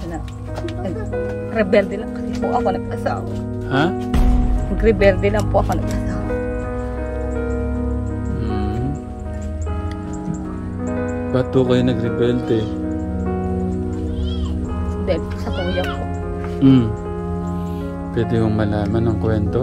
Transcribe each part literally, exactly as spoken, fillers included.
na nag-rebelde lang kasi po ako nag-asawa. Ha? Nag-rebelde lang po ako nag-asawa. Hmm. Ba't po kayo nag-rebelde? Dahil po sa kuya ko. Hmm. Pwede kong malaman ng kwento?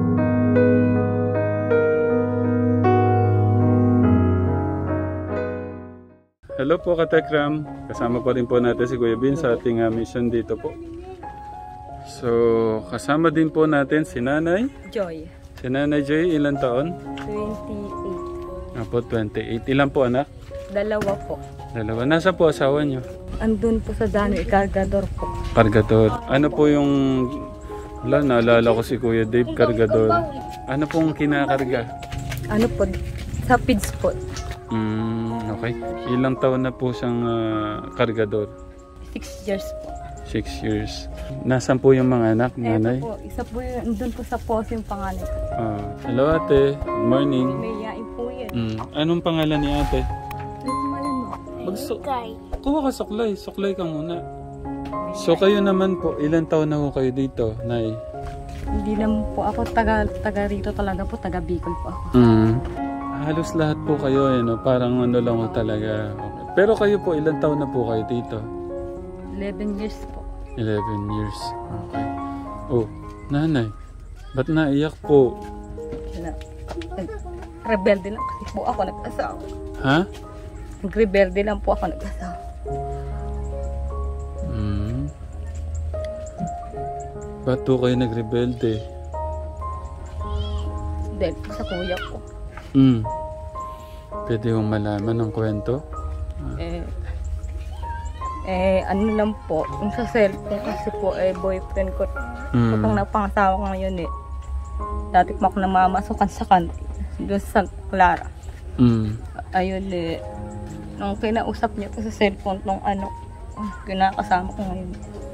Hello po Katekram. Kasama po rin po natin si Kuya Bin sa ating uh, mission dito po. So, kasama din po natin si Nanay. Joy. Si Nanay Joy, ilang taon? twenty-eight. Ako, twenty-eight. Ilan po anak? Dalawa po. Dalawa. Nasa po asawa niyo? Andun po sa Danoy, Cargador po. Cargador. Ano po yung... Wala, naalala ko si Kuya Dave, Cargador. Ano pong kinakarga? Ano po? Sa P I D S po. Mm, okay. Ilang taon na po siyang uh, Cargador? Six years po. Six years. Nasaan po yung mga anak, nanay? Eto po, isa po yun, andun po sa poso yung panganay ko. Ah, hello ate. Good morning. May yain po yan. Mm. Anong pangalan ni ate? Ano pangalan mo? Magso Kuha ka suklay. Suklay ka muna. So kayo naman po, ilang taon na po kayo dito, nay? Hindi naman po ako taga, taga rito talaga po, taga Bicol po ako. Mm. Halos lahat po kayo, eh, no? Parang ano lang po talaga. Okay. Pero kayo po, ilang taon na po kayo dito? eleven years po. eleven years. Okay. Oh, nanay, ba't naiyak po? Na, nag-rebelde lang kasi po ako nag-asawa. Ha? Nag-rebelde lang po ako nag-asawa. Hmm. Ba't po kayo nag-rebelde? Dahil po sa kuya ko. Hmm. Pwede kong malaman ng kwento? Eh, eh, ano lang po, yung sa cellphone kasi po, eh, boyfriend ko. Mm. So, kung napangasawa ko ngayon eh, dati po ako namamasukan sa kanti, doon sa Santa Clara. Mm. Ayun eh, nung kinausap niya po sa cellphone nung ano, kinakasama ko ngayon,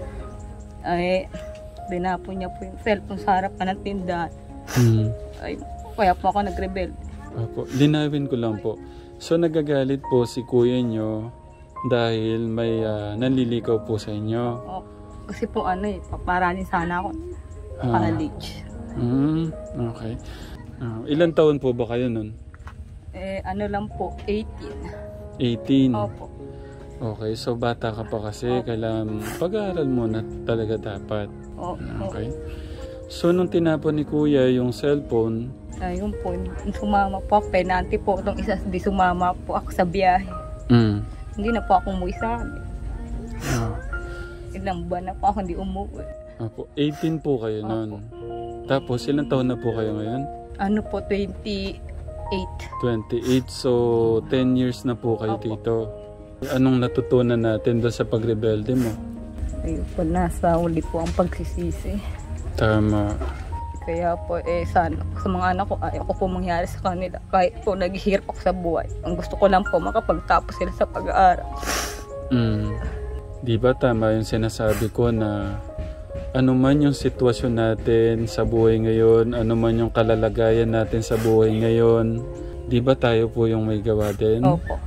ay, dinapo niya po yung cellphone sa harapan ng tindahan. Mm. Ay, kaya po ako nag-rebel. Opo, linawin ko lang po. So nagagalit po si kuya nyo dahil may uh, nanlilikaw po sa inyo. Oh, kasi po ano eh, paparanin sana ako Ah. college. Mm, okay. Uh, ilan taon po ba kayo nun? Eh, ano lang po, eighteen. eighteen. Opo. Okay, so bata ka pa kasi, kailangan pag-aaral mo na talaga dapat. Oh, Okay. So nung tinapon ni kuya yung cellphone, ayun po, sumama po ako, penalty po itong isa, di sumama po ako sa biyahe. mm, Hindi na po ako umuwi sa amin. ah, Ilang buwan na po ako hindi umuwi. Apo, eighteen po kayo nun. Tapos ilang taon na po kayo ngayon? Ano po, twenty-eight. twenty-eight, so ten years na po kayo Opo. dito. Anong natutunan natin doon sa pagrebelde mo? Ayun po, nasa uli po ang pagsisisi. Tama. Kaya po, eh, sana sa mga anak ko, ayaw ko po mangyari sa kanila. Kahit po naghihirap ako sa buhay. Ang gusto ko lang po, makapagtapos sila sa pag-aaral. Mm. Di ba tama yung sinasabi ko na ano man yung sitwasyon natin sa buhay ngayon, ano man yung kalalagayan natin sa buhay ngayon, di ba tayo po yung may gawa din? Opo.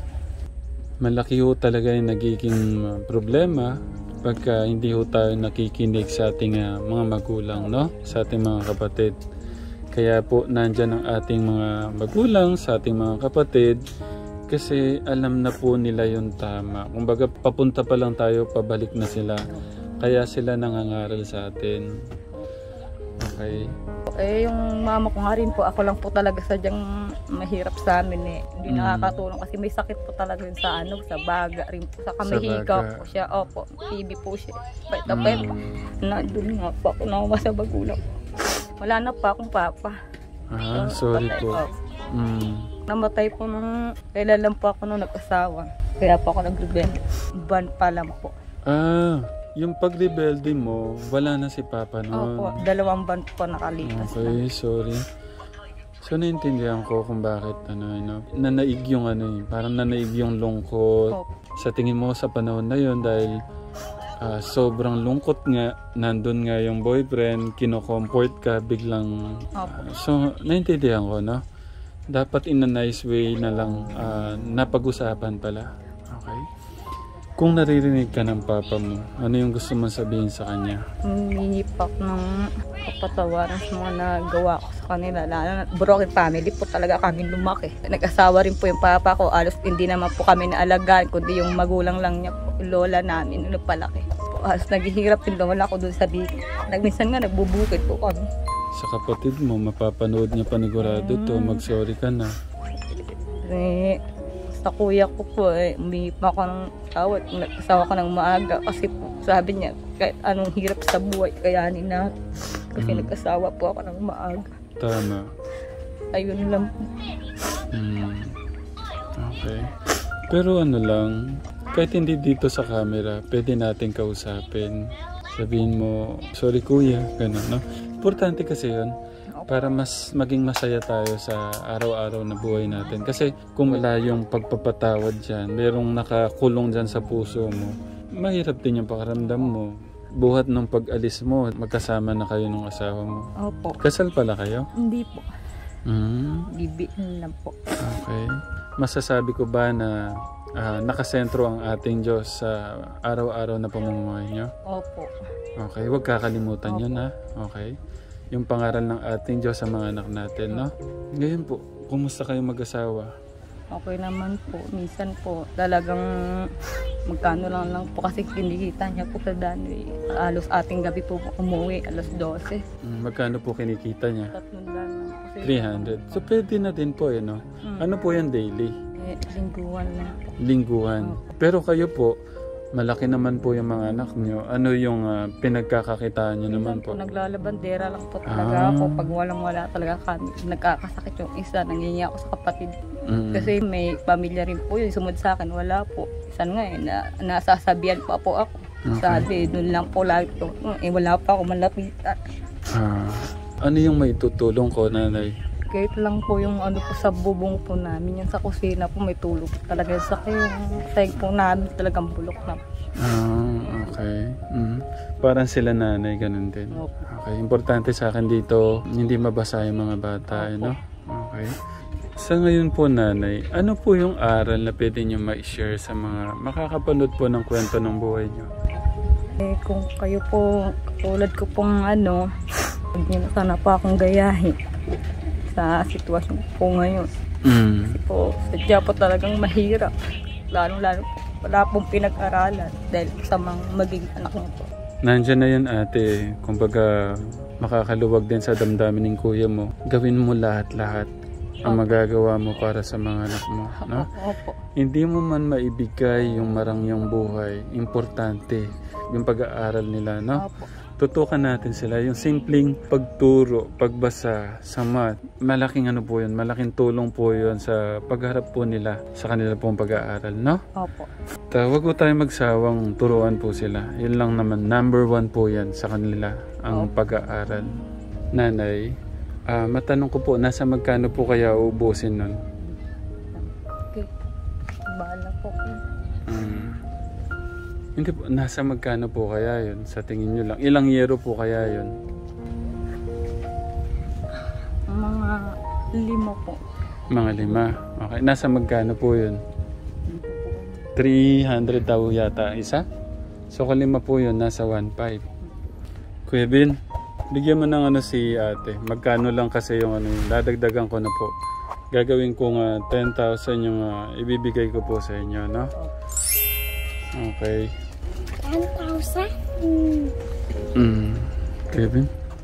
Malaki ho talaga yung nagiging uh, problema pagka hindi ho tayo nakikinig sa ating uh, mga magulang, no? Sa ating mga kapatid. Kaya po nandyan ang ating mga magulang sa ating mga kapatid kasi alam na po nila yung tama. Kumbaga papunta pa lang tayo, pabalik na sila. Kaya sila nangangaral sa atin. Okay. Eh, yung mama ko nga rin po, ako lang po talaga sadyang mahirap sa amin eh. Hindi Mm. nakakatulong kasi may sakit po talaga yun sa ano, sa baga rin po. Sa Sa kamihiga baga. po siya. Opo, T B po siya. Pweta, Mm. pweta. Nandun nga po ako nakuha sa bagulang. Wala na pa akong papa. Ah, sorry Patay po. po. Mm. Namatay po nung, kailan lang po ako nung nag-asawa. Kaya po ako nag-rebel. Ban pa lang po. Ah, yung pagrebelde mo, wala na si Papa noon. Opo, dalawang ban po nakalipas na. Okay, sorry. So, naintindihan ko kung bakit, ano, ano, nanaig yung ano eh, parang nanaig yung lungkot. Opo. Sa tingin mo sa panahon na yun, dahil ah, sobrang lungkot nga, nandun nga yung boyfriend, kino-comfort ka, biglang, Opo. so, naintindihan ko, no? Dapat in a nice way na lang, ah, napag-usapan pala. Okay? Kung naririnig ka ng papa mo, ano yung gusto mong sabihin sa kanya? Humingi pa ako ng kapatawaran sa mga nagawa ko sa kanila. Lalo na broken family po talaga kami lumaki. Nag-asawa rin po yung papa ko. Alos hindi naman po kami naalagaan, kundi yung magulang lang niya po, lola namin, ano palaki. Alos naghihirap din wala ko dun sa dito. Nagminsan nga nagbubukid po kami. Sa kapatid mo, mapapanood niya panigurado to, mag-sorry ka na. Eh, sa kuya ko po, eh, umihi pa ako ng tawad. Nag-asawa ko ng maaga kasi po, sabi niya, kahit anong hirap sa buhay, kayanin na. Kasi Mm. nag-asawa po ako ng maaga. Tama. Ayun lang po. Hmm. Okay. Pero ano lang, kahit hindi dito sa camera, pwede natin kausapin. Sabihin mo, sorry kuya, gano'n, no? Importante kasi yun, para mas maging masaya tayo sa araw-araw na buhay natin. Kasi kung wala yung pagpapatawad dyan, merong nakakulong dyan sa puso mo, mahirap din yung pakaramdam mo. Buhat nung pag-alis mo, magkasama na kayo ng asawa mo. Opo. Kasal pala kayo? Hindi po. Hmm. Bibiin lang po. Okay. Masasabi ko ba na ah, nakasentro ang ating Diyos sa araw-araw na pamumuhay nyo? Opo. Okay, huwag kakalimutan yun ha. Okay. Yung pangaral ng ating Diyos sa mga anak natin, no? Ngayon po, kumusta kayo mag-asawa? Okay naman po. Minsan po, talagang magkano lang lang po kasi kinikita niya po sa Danoy. Alos ating gabi po umuwi, alas dose. Mm, magkano po kinikita niya? Tatlong lang lang po. three hundred. So pwede na din po eh, no? Mm. Ano po yan daily? Eh, lingguan lang po. Lingguhan. Pero kayo po, malaki naman po yung mga anak nyo. Ano yung ah, pinagkakakitaan nyo naman Minsan po, po? naglalabandera lang po talaga Ah. ako. Pag walang wala talaga kami, nagkakasakit yung isa, nangingi ako sa kapatid. Mm. Kasi may pamilya rin po yun, sumunod sa akin, wala po. Isan nga eh, na, nasasabihan pa po ako. Okay. Sabi, doon lang po lagi po. Eh, wala pa ako malapitan. Ah, ano yung maitutulong ko, nanay? Kahit lang po yung ano po sa bubong po namin, yung sa kusina po may tulog talaga sa yung sahig po namin talagang bulok na. Ah, okay. Mm. Parang sila nanay, ganun din. Opo. Okay, importante sa akin dito, hindi mabasa yung mga bata, eh, no? Okay. Sa ngayon po, nanay, ano po yung aral na pwede nyo ma-share sa mga makakapanood po ng kwento ng buhay nyo? Eh, kung kayo po, tulad ko pong ano, huwag niyo na sana pa akong gayahin sa sitwasyon po ngayon. Mm. Kasi po, sadya po talagang mahirap. Lalo-lalo po, wala pong pinag-aralan dahil sa mga maging anak niyo po. Nandiyan na yan ate, kumbaga makakaluwag din sa damdamin ng kuya mo. Gawin mo lahat-lahat ang magagawa mo para sa mga anak mo, no? Opo. Hindi mo man maibigay yung marangyang buhay, importante yung pag-aaral nila, no? Opo. Tutukan natin sila, yung simpleng pagturo, pagbasa sa math, malaking ano po yun, malaking tulong po yun sa pagharap po nila sa kanila pong pag-aaral, no? Opo. Ta, wag po tayo magsawang turuan po sila. Yun lang naman, number one po yan sa kanila, ang pag-aaral. Nanay, ah, matanong ko po, nasa magkano po kaya uubusin nun? Okay. Bahala po. Mm. Hindi po, nasa magkano po kaya yun? Sa tingin nyo lang. Ilang yero po kaya yun? Mga lima po. Mga lima. Okay. Nasa magkano po yun? three hundred daw yata isa? So kung lima po yun, nasa one point five. Kuya Bin, bigyan mo ng ano si ate. Magkano lang kasi yung ano yun. Dadagdagan ko na po. Gagawin ko nga ten thousand yung uh, ibibigay ko po sa inyo, no? Okay. ten thousand? Mm. Kevin?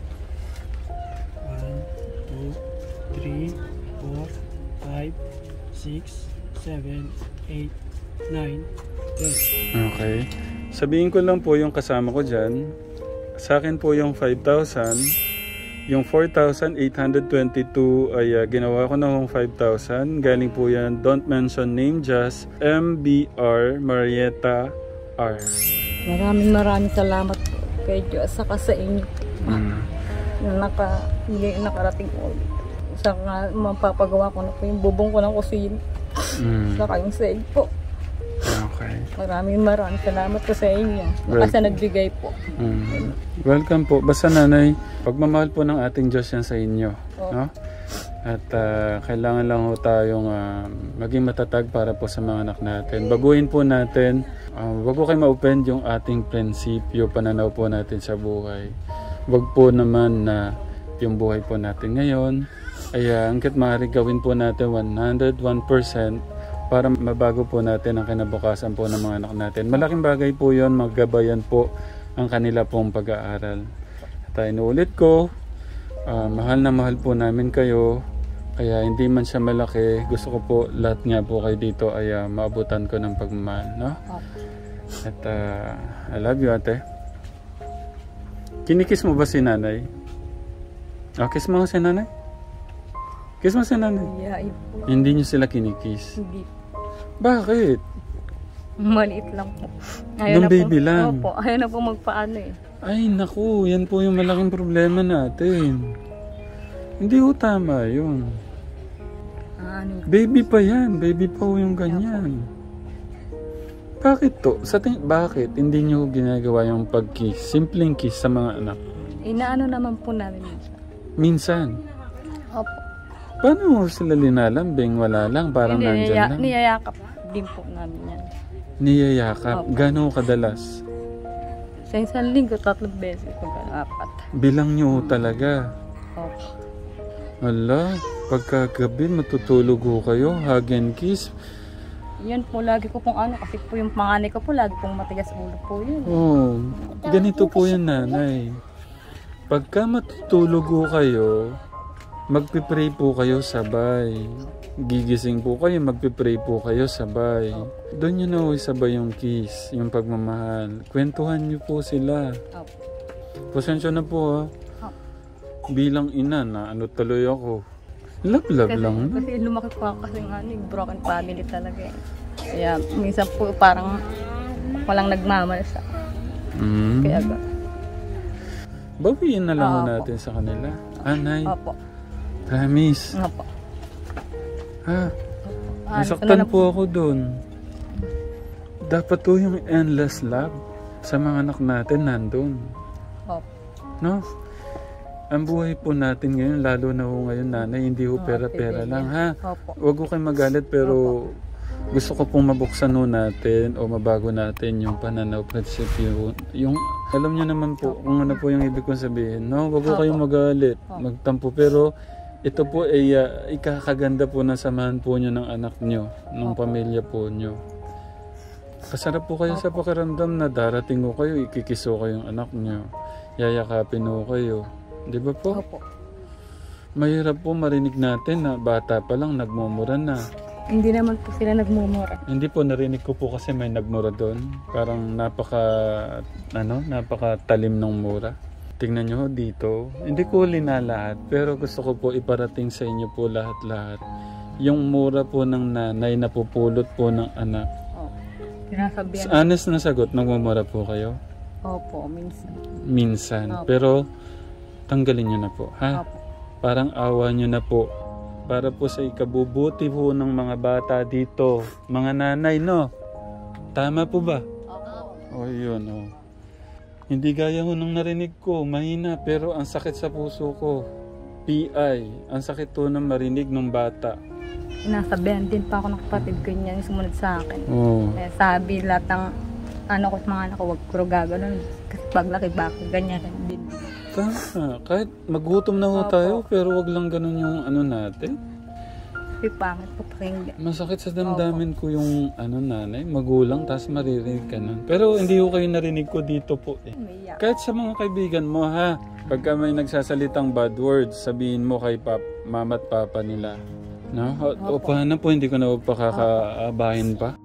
one, two, three, four, five, six, seven, eight, nine, ten. Okay. Sabihin ko lang po yung kasama ko dyan. Sa akin po yung five thousand. Yung four thousand eight hundred twenty-two ay uh, ginawa ko na yung five thousand. Galing po yan, don't mention name, just M B R Marietta R. Maraming maraming salamat po kay Diyos saka sa inyo. Mm. Na naka, hindi nakarating ko ulit. Saka mapapagawa ko na po yung bubong ko ng kusina. Mm. Saka yung sahig po. Okay. Maraming maraming salamat po sa inyo. Well, Kasi nagbigay po. Mm. Welcome po. Basta nanay, pagmamahal po ng ating Diyos yan sa inyo. Oh. No? At uh, kailangan lang ho tayong uh, maging matatag para po sa mga anak natin. Baguhin po natin, uh, wag po kayo ma-open yung ating prinsipyo, pananaw po natin sa buhay. Wag po naman na yung buhay po natin ngayon ay uh, hanggat maaari gawin po natin one hundred one percent para mabago po natin ang kinabukasan po ng mga anak natin. Malaking bagay po yon, maggabayan po ang kanila pong pag-aaral. At uh, inuulit ko, uh, mahal na mahal po namin kayo. Kaya hindi man siya malaki, gusto ko po lahat nga po kayo dito ay uh, maabutan ko ng pagmamahal, no? At uh, I love you, ate. Kinikis mo ba si nanay? Oh, kiss mo si nanay? Kiss mo si nanay? Yeah, Hindi niyo sila kinikis? hindi. Bakit? Maliit lang po. Nung baby po, lang? Opo, ayaw na po magpaano eh. Ay, naku, yan po yung malaking problema natin. Hindi ko tama yun. Ah, ano? Baby pa yan. Baby pa ho yung ganyan. Bakit to? Sa ting bakit hindi nyo ginagawa yung pag-kiss? Simpleng kiss sa mga anak. Inaano naman po namin minsan. Minsan. Opo. Paano mo sila linalambing? Wala lang. Parang Hindi, nandyan niya, lang. niyayakap din po namin yan. Niyayakap. Opo. Gano'ng kadalas? Sa isang linggo, tatlong beses po, apat. Bilang nyo talaga. Opo. Ala, pagkagabi matutulog ho kayo. Hug and kiss. Yan po, lagi ko pong ano, kasi po yung panganay ko po, lagi pong matigas ulo po yun. Oh, ganito po yan, nanay. Pagka matutulog ho kayo, magpipray po kayo sabay. Gigising po kayo, magpipray po kayo sabay. Doon nyo na ho sabay yung kiss, yung pagmamahal. Kwentuhan nyo po sila. Opo. Pasensya na po ha. Bilang ina na ano tuloy ako. Love-love Kasi, lang. kasi lumaki po ako kasi nga, ano, broken family talaga eh. Kaya minsan po parang walang nagmamahal sa Mm. kaya ga. Bawiin na lang ho Opo. natin sa kanila. Anay, Opo. promise. Opo. Ha? Ano, Nasaktan ano, po ako doon. Dapat to yung endless love sa mga anak natin nandun. Opo. No? Ang buhay po natin ngayon, lalo na ho ngayon, nanay, hindi ho pera-pera lang, ha? Opo. Huwag ko kayo magalit, pero gusto ko pong mabuksan ho natin o mabago natin yung pananaw, prinsipyo. Yung, alam niyo naman po kung ano po yung ibig kong sabihin. No? Huwag ko kayong magalit, magtampo, pero ito po ay uh, ikakaganda po na samahan po nyo ng anak nyo, ng pamilya po nyo. Kasarap po kayo sa pakiramdam na darating ho kayo, ikikiso kayong anak nyo, yayakapin ho kayo. Di ba po? Opo. Mahirap po marinig natin na bata pa lang nagmumura na. Hindi naman po sila nagmumura. Hindi po, narinig ko po kasi may nagmura doon. Parang napaka, ano, napaka talim ng mura. Tingnan nyo dito. Hindi ko linalahat, pero gusto ko po iparating sa inyo po lahat-lahat. Yung mura po ng nanay na pupulot po ng anak. Opo. Sinasabihan. Honest na sagot, nagmumura po kayo? Opo, minsan. Minsan. Opo. Pero tanggalin nyo na po, ha? Opo. Parang awa nyo na po. Para po sa ikabubuti po ng mga bata dito. Mga nanay, no? Tama po ba? Opo. O yun, o. Hindi gaya ho nung narinig ko. Mahina, pero ang sakit sa puso ko. P I. Ang sakit po ng marinig ng bata. Sinasabihan din pa ako ng kapatid ko niya yung sumunod sa akin. Oo. Eh, sabi lahat ng ano ko, mga anak ko, wag ko gagano'n. Kasi paglaki bakit ganyan din. Tama. Kahit magutom na ho Opo. tayo, pero wag lang ganun yung ano natin. Kasi pangit po pakinggan. Masakit sa damdamin ko yung ano nanay, magulang, tapos maririnig ka nun. Pero hindi ko kayo narinig ko dito po eh. Umiyak. Kahit sa mga kaibigan mo ha, pagka may nagsasalitang bad words, sabihin mo kay pap, mama at papa nila. No? O, o paano po, hindi ko na pakakaabahin pa?